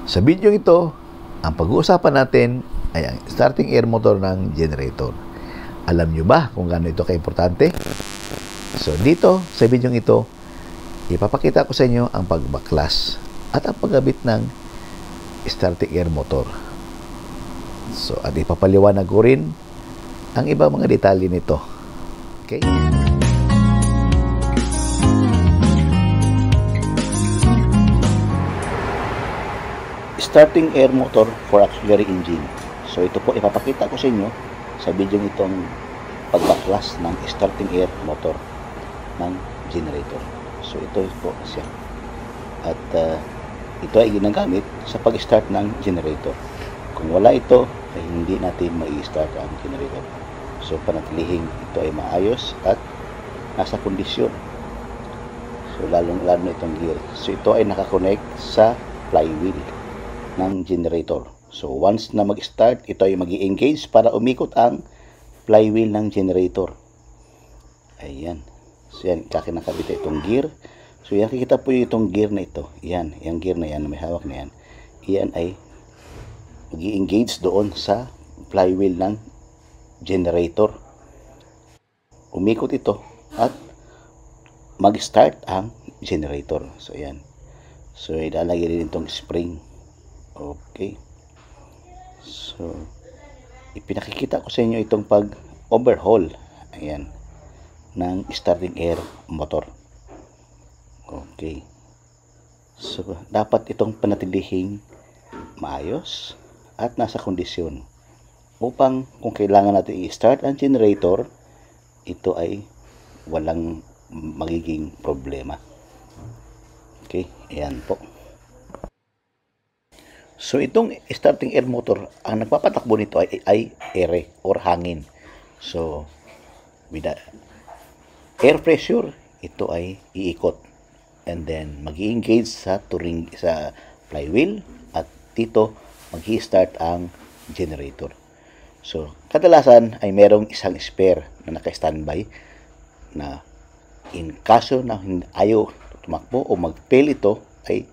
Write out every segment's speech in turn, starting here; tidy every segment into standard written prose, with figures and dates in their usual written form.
Sa video ito, ang pag-uusapan natin ay ang starting air motor ng generator. Alam nyo ba kung gaano ito kaimportante? So dito, sa video ito, ipapakita ko sa inyo ang pagbaklas at ang paggabit ng starting air motor. So at ipapaliwanag ko rin ang ibang mga detalye nito. Okay? Starting air motor for auxiliary engine. So ito po ipapakita ko sa inyo sa video itong pagbaklas ng starting air motor ng generator. So ito po siya. At ito ay ginagamit sa pag-start ng generator. Kung wala ito, ay hindi natin mai-start ang generator. So panatilihing ito ay maayos at nasa kondisyon. So lalong-lalo itong gear. So ito ay nakakonect sa flywheel ng generator. So once na mag-start, ito ay mag-i-engage para umikot ang flywheel ng generator. Ayan. So yan, kakinakabit itong gear. So yan, kikita po itong gear na ito. Yan, yung gear na yan, may hawak na yan. Yan ay mag-i-engage doon sa flywheel ng generator. Umikot ito at mag-start ang generator. So yan. So ilalagay rin itong spring. Okay. So ipinakikita ko sa inyo itong pag-overhaul, ayan, ng starting air motor. Okay. So dapat itong panatilihing maayos at nasa kondisyon upang kung kailangan natin i-start ang generator, ito ay walang magiging problema. Okay, ayan po. So itong starting air motor, ang nagpapatakbo nito ay air or hangin. So with the air pressure, ito ay iikot and then mag-i-engage sa flywheel at dito mag-i-start ang generator. So kadalasan ay merong isang spare na naka-standby na in kaso na ayaw tumakbo o mag-fail ito ay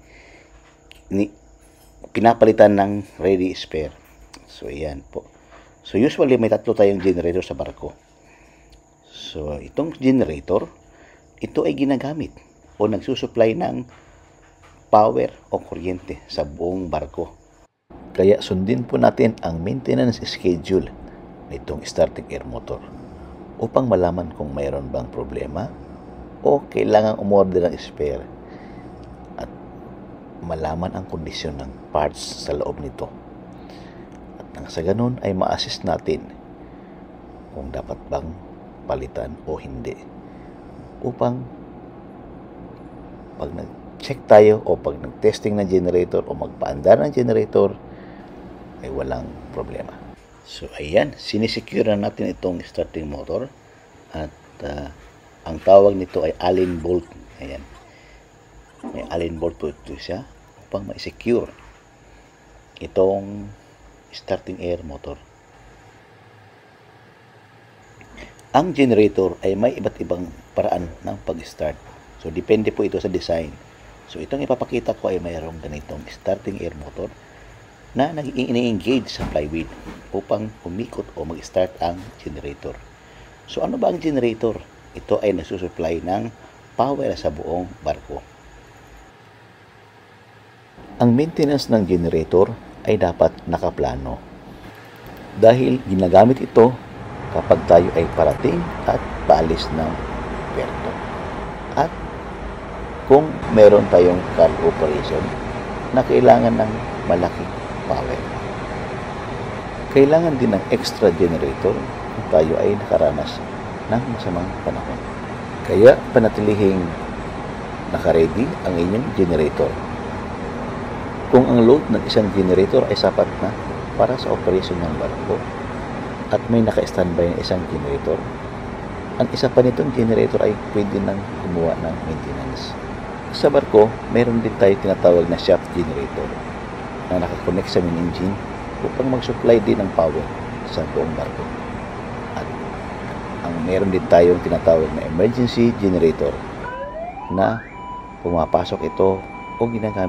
pinapalitan ng ready spare. So ayan po. So usually may tatlo tayong generator sa barko. So itong generator, ito ay ginagamit o nagsusupply ng power o kuryente sa buong barko. Kaya sundin po natin ang maintenance schedule nitong starting air motor upang malaman kung mayroon bang problema o kailangan umorder ng spare at malaman ang kondisyon ng parts sa loob nito. At nang sa ganun ay ma-assist natin kung dapat bang palitan o hindi. Upang pag nag-check tayo o pag nag-testing ng generator o magpaandar ng generator ay walang problema. So ayan, sinisecure na natin itong starting motor at ang tawag nito ay Allen bolt. Ayan. May Allen bolt po ito siya upang ma-secure itong starting air motor. Ang generator ay may iba't ibang paraan ng pag-start. So depende po ito sa design. So itong ipapakita ko ay mayroong ganitong starting air motor na nag-i-engage sa flywheel upang umikot o mag-start ang generator. So ano ba ang generator? Ito ay nagsusupply ng power sa buong barko. Ang maintenance ng generator ay dapat nakaplano dahil ginagamit ito kapag tayo ay parating at paalis ng puerto. At kung meron tayong cargo operation na kailangan ng malaking power. Kailangan din ng extra generator kung tayo ay nakaranas ng masamang panahon. Kaya panatilihing naka-ready ang inyong generator. Kung ang load ng isang generator ay sapat na para sa operation ng barko at may naka-standby na isang generator, ang isa pa nitong generator ay pwede nang gumawa ng maintenance. Sa barko, mayroon din tayo tinatawag na shaft generator na nakakonect sa main engine upang mag-supply din ng power sa buong barko. At meron din tayong tinatawag na emergency generator na pumapasok ito o ginagamit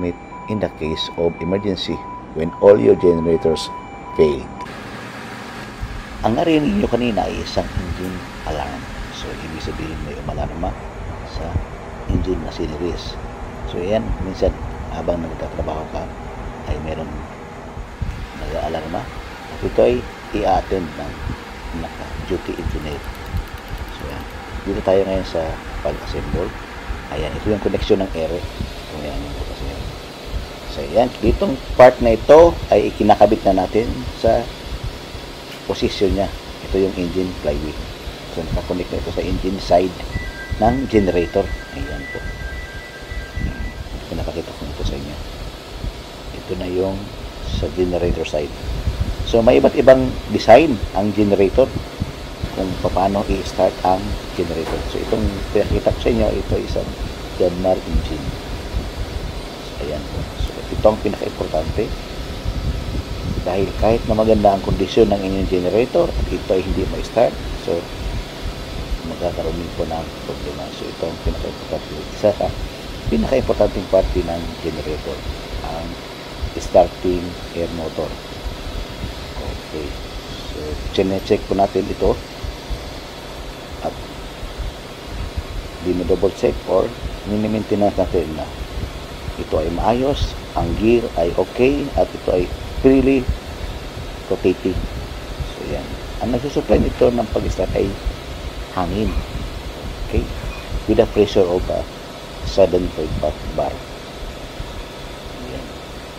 in the case of emergency when all your generators failed. Ang narinig nyo kanina ay isang engine alarm. So, ibig sabihin may umalarma sa engine na siniris. So, yan, minsan habang nagtatrabaho ka ay meron nag-aalarma at ito ay i-attend ng naka-duty engineer. So, yan. Dito tayo ngayon sa pag-assemble. Ayan, ito yung connection ng ere. Kung yan yung bukas yan. So, yan. Ditong part na ito ay ikinakabit na natin sa position niya. Ito yung engine flywheel. So, nakakonect na ito sa engine side ng generator. Ayan po. Pinapakita ko ito sa inyo. Ito na yung sa generator side. So, may iba't ibang design ang generator kung paano i-start ang generator. So, itong pinakita ko sa inyo, ito isang Yanmar engine. So, ayan po. So, ito ang pinaka-importante. Dahil kahit na maganda ang kondisyon ng inyong generator, at ito ay hindi ma-start, so, magkakaroon din po ng problema. So, ito ang pinaka-importante. Isa sa pinaka-importanting parte ng generator, ang starting air motor. Okay. So, check po natin ito. At double check or mini-maintenance natin na ito ay maayos, ang gear ay okay, at ito ay freely rotating. So, yan. Ang nagsusupply nito ng pag-start ay hangin. Okay? With a pressure of 7.5 bar. Yan.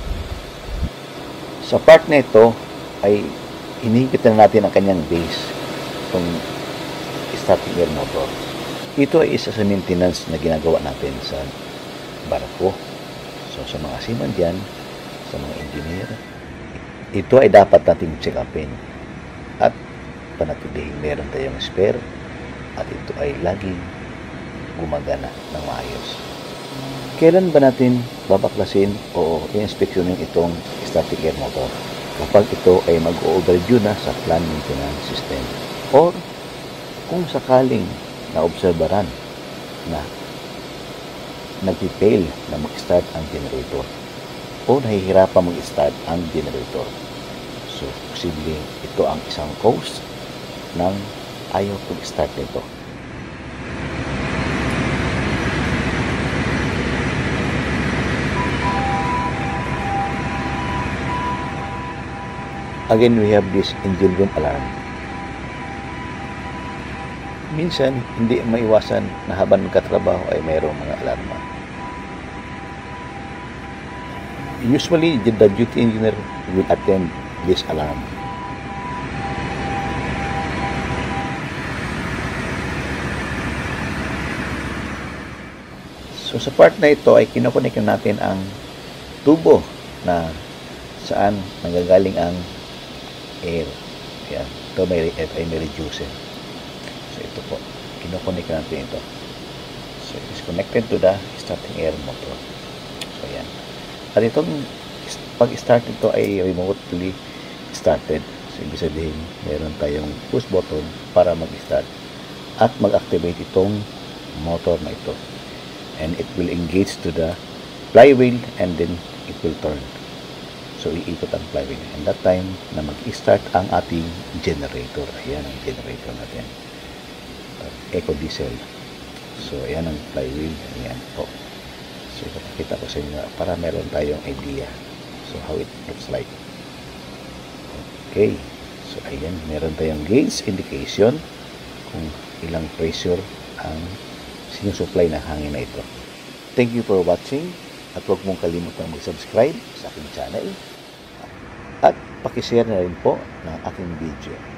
Sa part na ito ay inihigpit na natin ang kanyang base kung starting air motor. Ito ay isa sa maintenance na ginagawa natin sa barko. So, sa mga seaman dyan, sa mga engineer, ito ay dapat nating check upin at panatilihing meron tayong spare at ito ay laging gumagana ng maayos. Kailan ba natin babaklasin o i-inspeksyonin itong static air motor? Kapag ito ay mag-overdue na sa plan maintenance system or kung sakaling naobserbaran na nag-fail na mag-start ang generator o nahihirapan mag-start ang generator. So, posibleng ito ang isang cause ng ayaw mag-start nito. Again, we have this engine room alarm. Minsan, hindi maiwasan na habang nagkatrabaho ay mayroong mga alarma. Usually, the duty engineer will attend this alarm. So, sa part na ito ay kinokonek natin ang tubo na saan nanggagaling ang air. Yan. Ito may reducer. So, ito po. Kinokonek natin ito. So, it is connected to the starting air motor. So, yan. At itong pag-start ito ay remotely started. So, ibig sabihin, meron tayong push button para mag-start at mag-activate itong motor na ito. And it will engage to the flywheel and then it will turn. So, iikot ang flywheel. And that time na mag-start ang ating generator. Ayan ang generator natin. Eco diesel. So, ayan ang flywheel. Ayan po. So, ipapakita ko sa inyo para meron tayong idea. So, how it looks like. Okay. So, ayan. Meron tayong gauge indication kung ilang pressure ang sinusupply ng hangin na ito. Thank you for watching. At huwag mong kalimutan mag-subscribe sa aking channel. At pakishare na rin po ng aking video.